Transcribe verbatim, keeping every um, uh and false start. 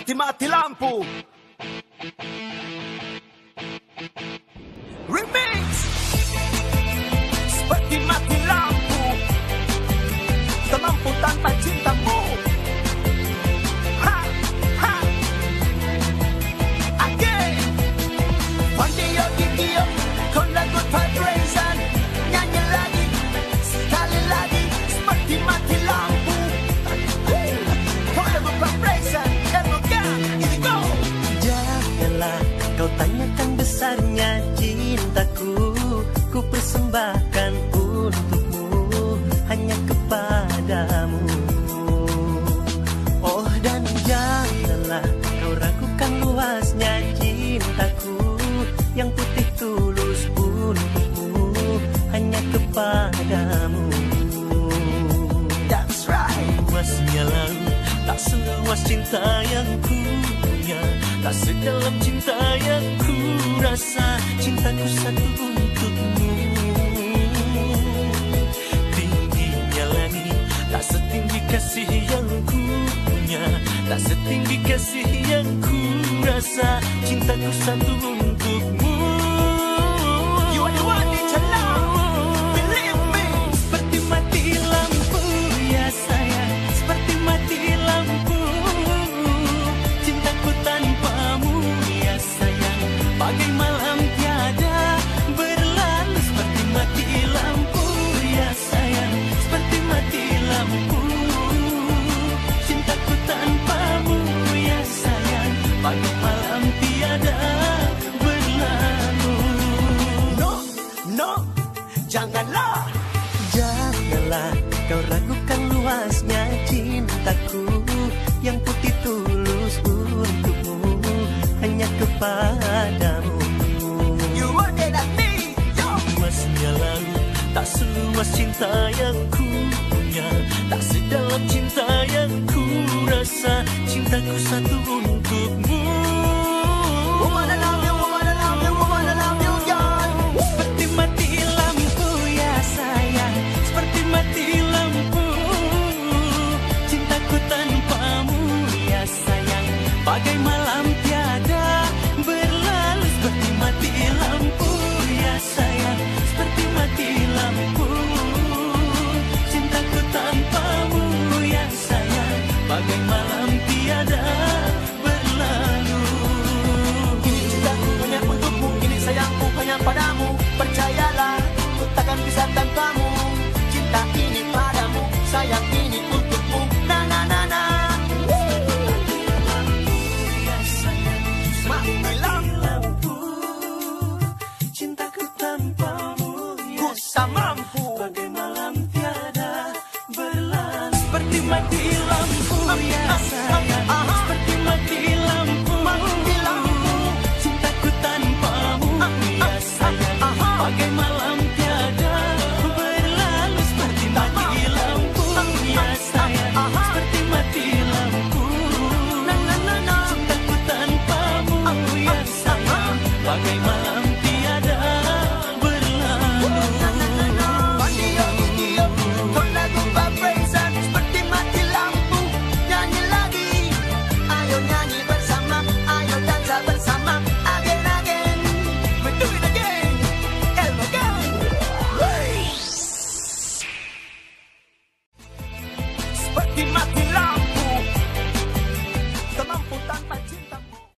seperti mati lampu. Remix seperti mati lampu, tak mampu tanpa cintamu. Ha, ha. Again, one day you'll give me up, con la good vibration. Nyanyi lagi, sekali lagi, seperti mati lampu. Con la good vibration, never gone, here we go. Janganlah kau tanyakan besarnya cintaku, ku persembahkan untukmu, hanya kepadamu. Oh, dan janganlah kau ragukan luasnya cintaku, yang putih tulus untukmu, hanya kepadamu. That's right. Luasnya laut, tak seluas cinta yang ku punya, tak sedalam cinta yang ku rasa. Cintaku satu untukmu. Tingginya langit, tak setinggi kasih yang ku punya, tak setinggi kasih yang ku rasa. Cintaku satu untukmu. You are the one that you love, believe me. Seperti mati lampu ya sayang, seperti mati lampu. Cintaku tanpamu ya sayang, bagai malam tiada berlalu. Seperti mati lampu ya sayang, seperti mati lampu. Cintaku tanpamu ya sayang, bagai malam tiada berlalu. No, no, janganlah. Janganlah kau ragukan luasnya cintaku, yang putih tulus untukmu, hanya kepadamu. You are there at me, yo. Luasnya laut, tak seluas cinta yang ku punya, tak sedalam cinta yang ku rasa. Cintaku satu untukmu. Woman, I love you, woman, I love you, woman, I love you, God. Seperti mati lampu ya sayang, seperti mati lampu. Cintaku tanpamu ya sayang, bagai malam